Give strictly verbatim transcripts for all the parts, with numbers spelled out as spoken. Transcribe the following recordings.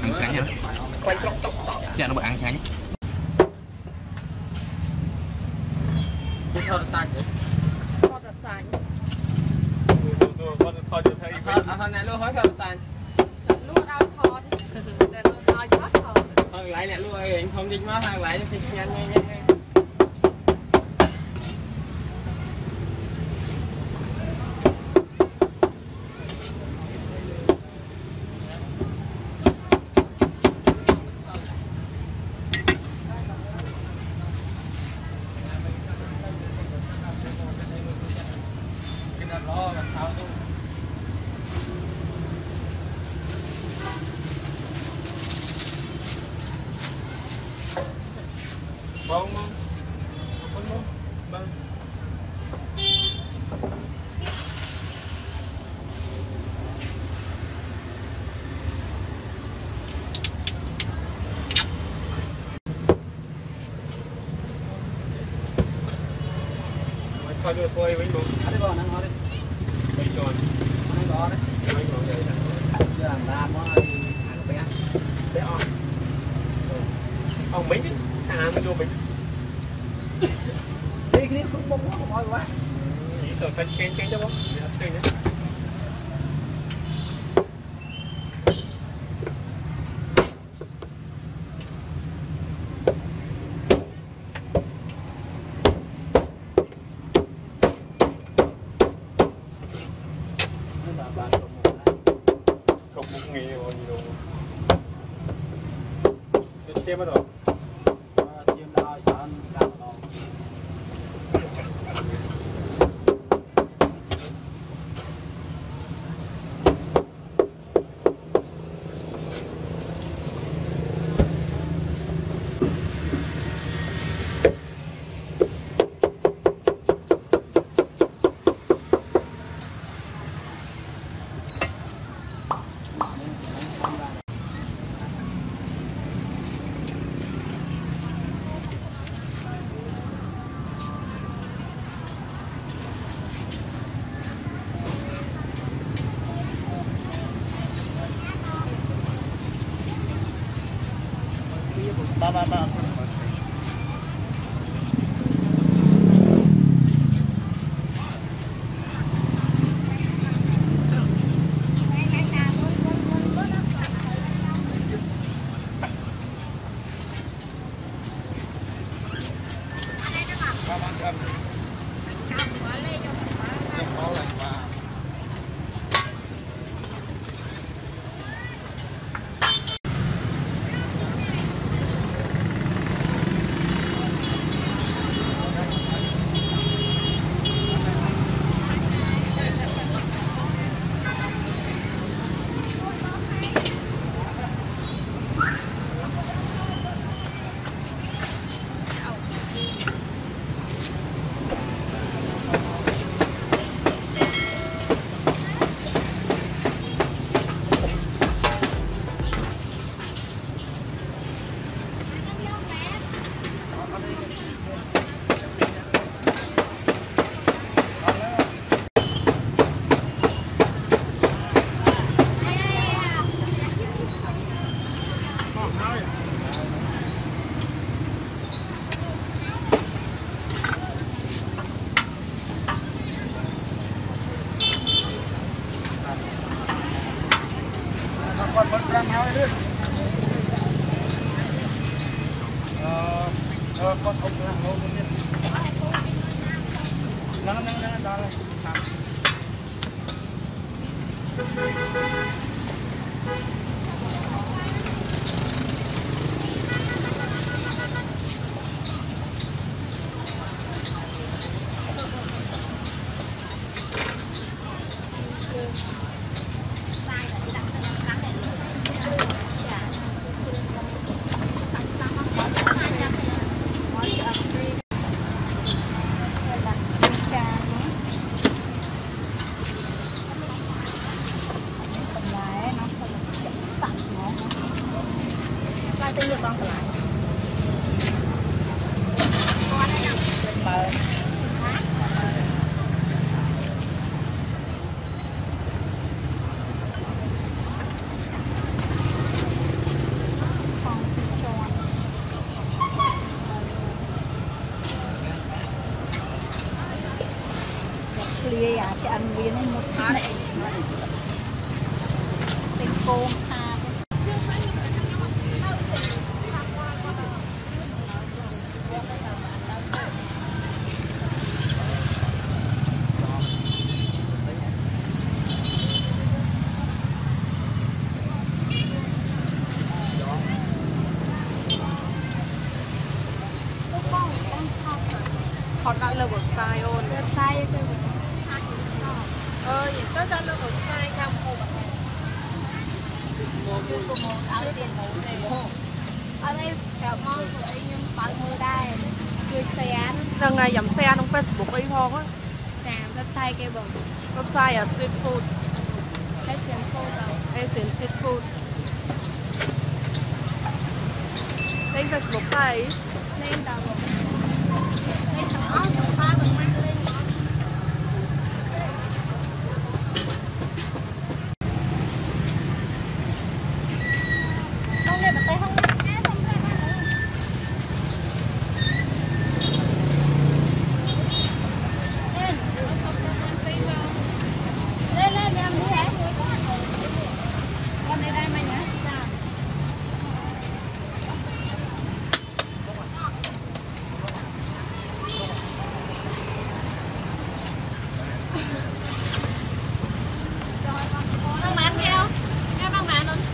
ăn sáng nha. Quay sọc tóc tóc. Dạ nó bật ăn sáng. Cái thợ xanh đấy. Thợ xanh. Con thợ chưa thấy. À thợ này luôn hỏi thợ xanh. Luôn đau thợ. Để tôi nói cho thợ. Thợ lại nè luôn anh không dính má thợ lại thì nhanh nhanh nhanh. Vâng, vâng, vâng, vâng. Thôi đưa thôi với bố. Ăn đi con, ăn ngon đi. Mấy tròn. Ăn ngon đấy. Mấy tròn đây là. Giờ làm ra món ăn bé. Bé on. Ông mấy chứ? À mới vô mình. Đi cái không bông quá, không quá. Chỉ tờ xanh ken ken cho bố. Chơi nhé. Không cũng nghe bao nhiêu đâu. Tiếp bắt đầu. Chiêm đo cho anh làm rồi. Ba ba ba. Con vẫn đang nói đi. Ờ, ờ, con không làm đâu không biết. Nó nó nó đó này. Tính được con lại. ăn viên này một chút này tên cô hà họ đã là một sai ôn sai ờ những cái đó là một sai trong một áo tiền ở đây kẹo ngon của anh nhưng bán mưa đây cười xe lần này dặm xe trong Facebook ấy thôi á nè website kia bừng website là street food Asian food đâu Asian street food lên Facebook này lên đầu lên tầm áo tầm ba tầm mắt lên không đây mà tay không á không đây mà lên lên lên em đi hả con đi đây mày nhá băng bán kia không? Em băng bán không?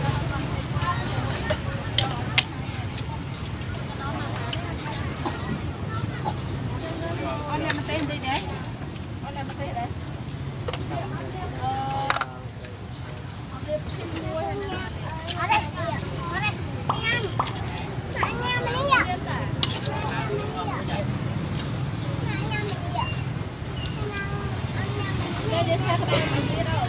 Con em tên gì đấy? Con em tên đấy. Ở đây, ở đây, anh em, anh em đi ạ. Đây đi xe của em đi đâu?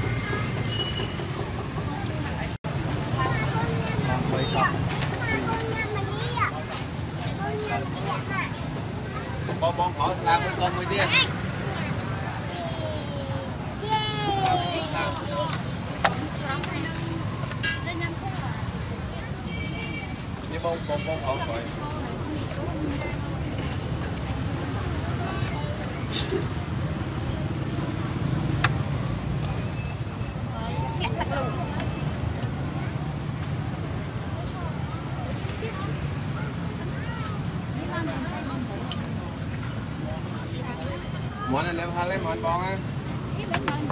Con con hỏi làm con con mới đi. Đi bông con con hỏi rồi. Món này em hai lấy món bông á.